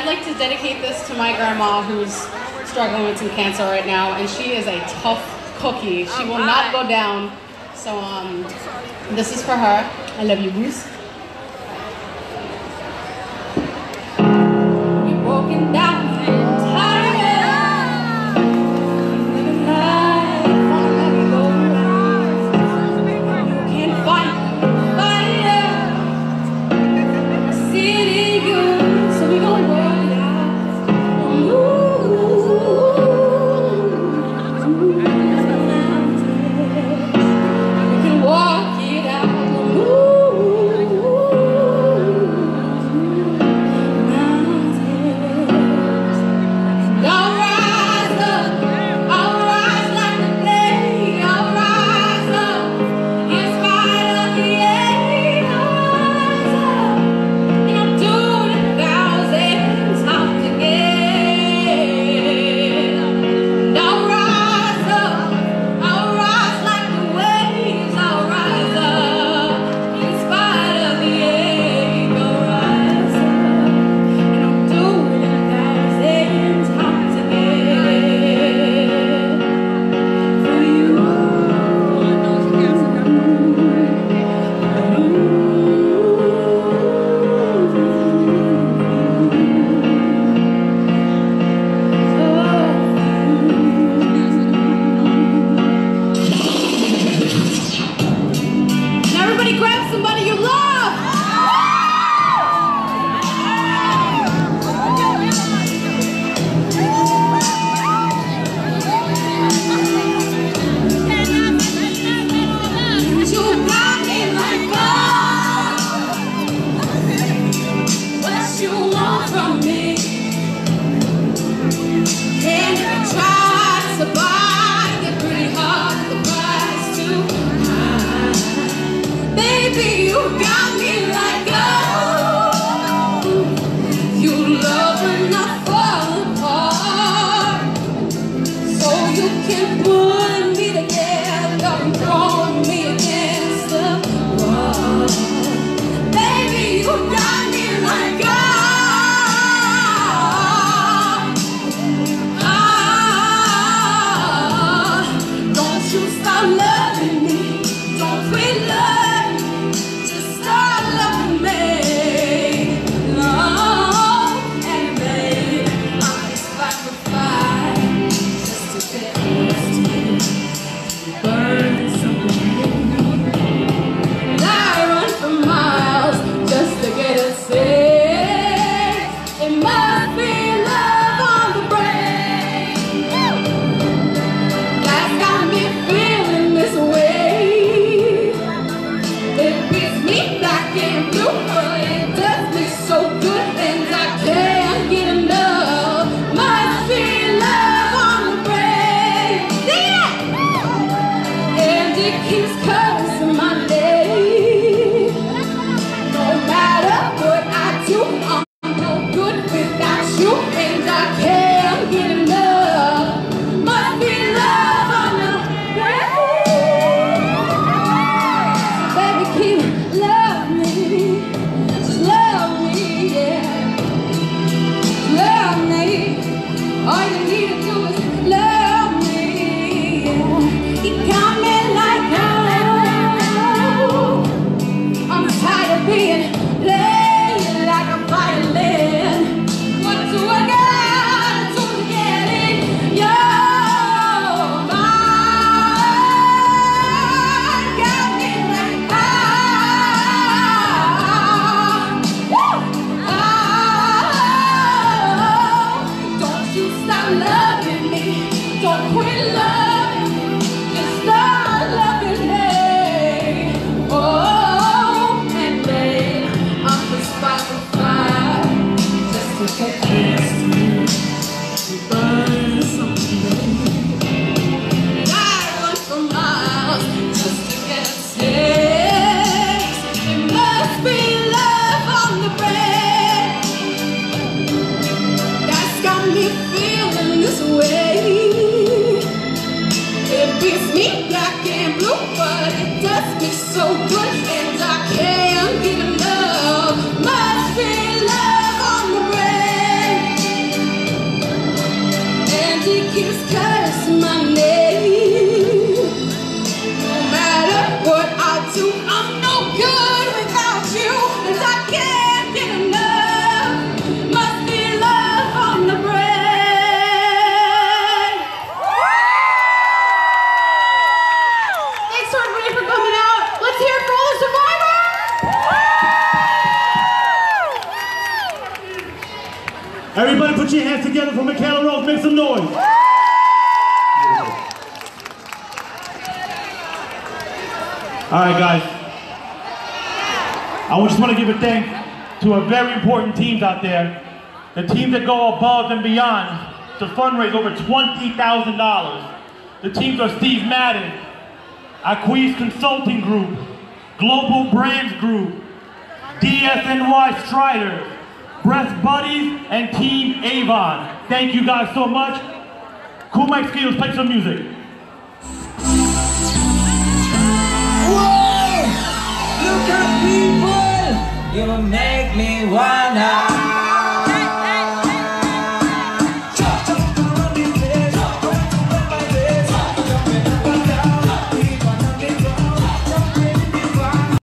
I'd like to dedicate this to my grandma who's struggling with some cancer right now, and she is a tough cookie. She will not go down. So this is for her. I love you, Goose. You're broken down and tired, living life on a merry-go-round. You can't fight fire. I see it in you, so we gon' work it out. We can walk it out. Grab somebody you love! You got me like gold. What you want from me? And try to buy it pretty hard, the price too high. Baby, you got me like gold. You love when I fall apart, so you can put me together and throw me against the wall. Baby, you got me like gold. Don't you stop loving me. Don't quit loving me. Just start loving me. Love and babe, I'm just sacrifice just to get close to you. Burn something. And I run for miles just to get a taste. It must be love on the brain that's got me feeling this way. It beats me black and blue, but it does me so good, and I can't get enough. Must be love on the brain. Sing it! And it keeps cursing my name. No matter what I do, I'm no good without you, and I can't get enough. Must be love on the brain. Baby, keep love me, just love me, yeah. Love me. All you need to do is love me, yeah. You got me like gold. I'm tired of being played like a violin. What do I gotta do to get in your mind? Got me like don't you stop loving me. Don't quit loving me. Just start loving me. Oh, and babe, I'm just sacrifice just to get close to you. You burn something. And I run for miles just to get a taste. It must be love on the brain that's got me feeling this way. It beats me black and blue, but it does me so good, and I can't get enough. Must be love on the brain. Everybody put your hands together for Michaela Rose. Make some noise. All right, guys. I just want to give a thanks to a very important teams out there. The teams that go above and beyond to fundraise over $20,000. The teams are Steve Madden, Acquis Consulting Group, Global Brands Group, DSNY Strider, Breast Buddies, and Team Avon. Thank you guys so much. Cool Mike Skills, play some music. Whoa! Look at people, you make me wanna